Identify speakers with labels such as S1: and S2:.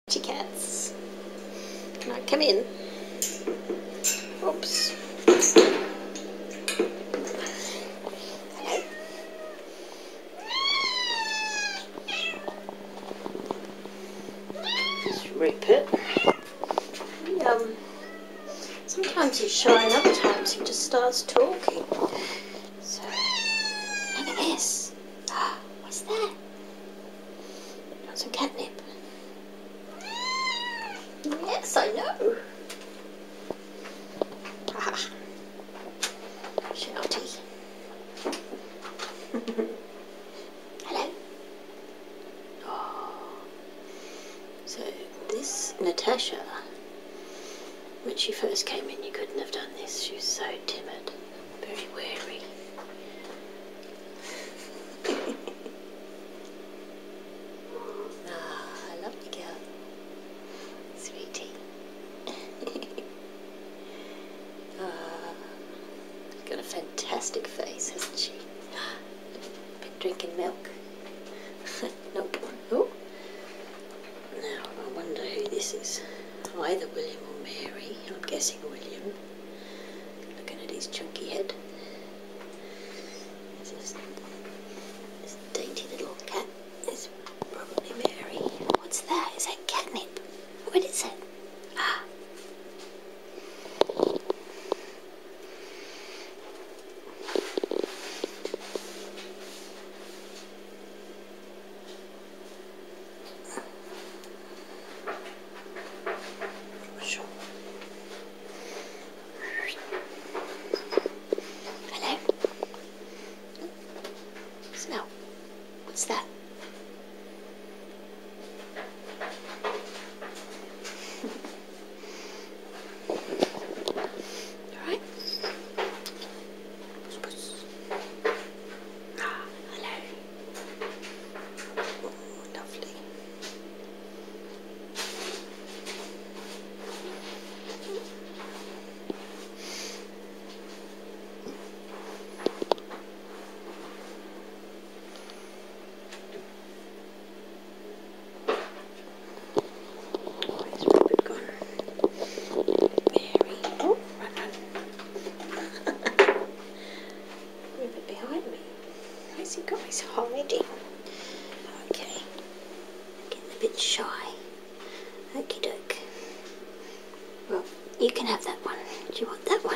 S1: PussyCats. Can I come in? Oops. Hello. This is Rupert. Sometimes he's shy and other times he just starts talking. So, look at this. What's that? Got some catnip. Yes, I know. Haha. Shouty. Hello. Oh. So this Natasha, when she first came in, you couldn't have done this. She was so timid, very wary. I love you, girl. Sweetie. She's got a fantastic face, hasn't she? Been drinking milk. Nope. Oh. Now, I wonder who this is. Either William or Mary. I'm guessing William. Looking at his chunky head. This dainty little cat is probably Mary. What's that? Is that catnip? What is it? Ah. Sure. Hello? Smell. What's that? Alright. Ah, hello. Oh, lovely. Where's Rupert gone? Mary. Oh, run. Rupert behind me. Where's he got? He's hiding. Okay. Getting a bit shy. Okie doke. Well, you can have that one. Do you want that one?